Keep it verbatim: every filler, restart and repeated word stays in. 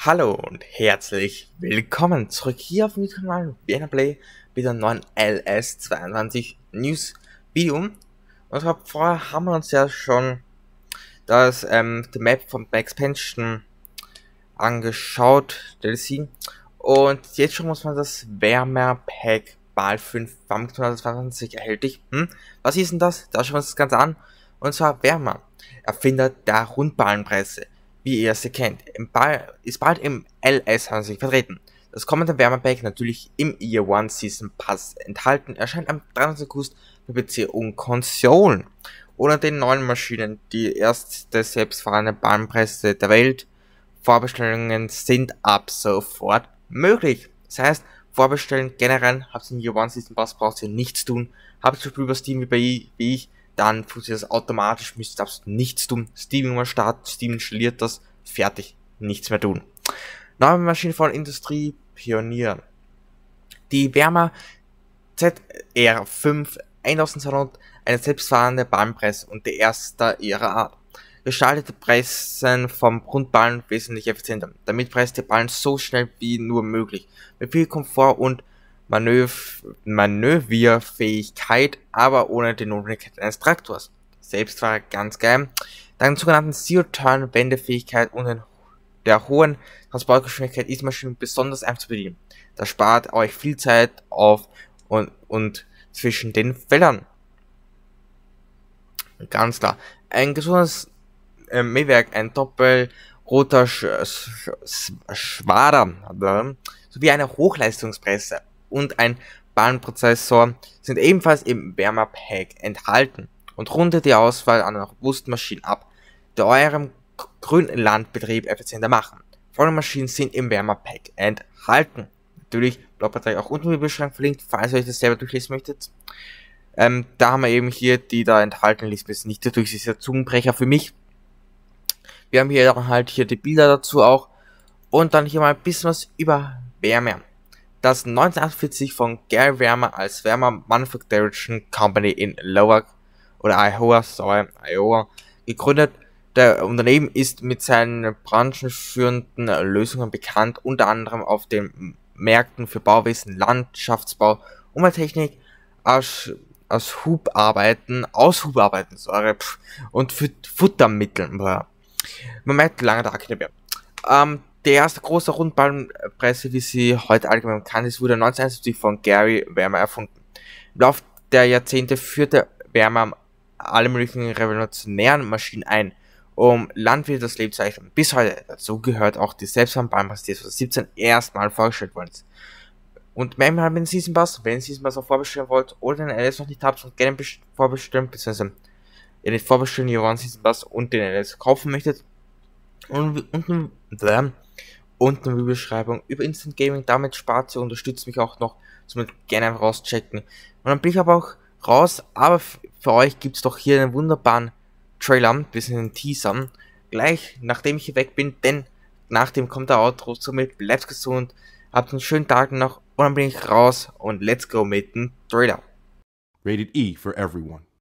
Hallo und herzlich willkommen zurück hier auf dem Kanal Vienna Play mit einem neuen L S zweiundzwanzig News Video. Und hab, vorher haben wir uns ja schon das ähm, die Map von Expansion angeschaut, D L C. Und jetzt schon muss man das Wärmer Pack Ball fünf zweitausendzweiundzwanzig erhältlich. Hm? Was ist denn das? Da schauen wir uns das Ganze an. Und zwar Wärmer, Erfinder der Rundballenpresse. Wie ihr sie kennt, im Ball, ist bald im L S zwanzig vertreten. Das kommende Wärmepack natürlich im Year One Season Pass enthalten, erscheint am dreiundzwanzigsten August für P C und Konsolen. Ohne den neuen Maschinen, die erste selbstfahrende Ballenpresse der Welt. Vorbestellungen sind ab sofort möglich. Das heißt, vorbestellen generell, habt ihr im Year One Season Pass, braucht ihr nichts tun. Habt ihr zum Beispiel über Steam wie, bei, wie ich, dann funktioniert das automatisch, müsst ihr absolut nichts tun. Steam immer starten, Steam installiert das, fertig, nichts mehr tun. Neue Maschine von Industrie Pionier. Die Wärmer Z R fünf eintausendzweihundert, eine selbstfahrende Ballenpresse und die erste ihrer Art. Gestaltete Pressen vom Rundballen wesentlich effizienter. Damit presst der Ballen so schnell wie nur möglich. Mit viel Komfort und Manöv Manövrierfähigkeit, aber ohne die Notwendigkeit eines Traktors. Selbst war ganz geil. Dank sogenannten Zero-Turn-Wendefähigkeit und den, der hohen Transportgeschwindigkeit ist die Maschine besonders einfach zu bedienen. Das spart euch viel Zeit auf und, und zwischen den Feldern. Ganz klar. Ein gesundes äh, Mähwerk, ein doppelroter Sch Sch Schwader sowie eine Hochleistungspresse und ein Ballenprozessor sind ebenfalls im Wärmer-Pack enthalten und rundet die Auswahl an robusten Maschinen ab, die eurem Grünlandbetrieb effizienter machen. Folgende Maschinen sind im Wärmer-Pack enthalten. Natürlich, Blogbeiträge auch unten im Beschreibung verlinkt, falls ihr euch das selber durchlesen möchtet. Ähm, da haben wir eben hier die da enthalten, liest mir nicht durch, das ist der Zungenbrecher für mich. Wir haben hier dann halt hier die Bilder dazu auch und dann hier mal ein bisschen was über Wärmer. Das neunzehnhundertachtundvierzig von Gary Wärmer als Wärmer Manufacturing Company in Iowa oder Iowa, sorry, Iowa gegründet. Der Unternehmen ist mit seinen branchenführenden Lösungen bekannt, unter anderem auf den Märkten für Bauwesen, Landschaftsbau, Umwelttechnik, aus, aus Hubarbeiten, aus Hubarbeiten, sorry, pff, und für Futtermitteln. Man merkt lange Tag nicht mehr. Ähm, Der erste große Rundballenpresse, wie sie heute allgemein bekannt ist, wurde neunzehnhunderteinundsiebzig von Gary Wärmer erfunden. Im Laufe der Jahrzehnte führte Wärmer alle möglichen revolutionären Maschinen ein, um Landwirte das Leben zu erleichtern. Bis heute. Dazu gehört auch die selbstfahrende Ballenpresse, die zweitausendsiebzehn erstmal vorgestellt worden ist. Und mehr halt mit dem Season Pass, wenn ihr den Season Pass auch vorbestellen wollt oder den L S noch nicht habt und gerne vorbestellen, beziehungsweise ihr den vorbestellen, ihr wollt Season Pass und den L S kaufen möchtet, und unten und eine Beschreibung über Instant Gaming, damit spart ihr, unterstützt mich auch noch, somit gerne einfach rauschecken. Und dann bin ich aber auch raus, aber für euch gibt es doch hier einen wunderbaren Trailer, ein bisschen einen Teaser, gleich nachdem ich hier weg bin, denn nach dem kommt der Outro, somit bleibt gesund, habt einen schönen Tag noch und dann bin ich raus und let's go mit dem Trailer. Rated E for everyone.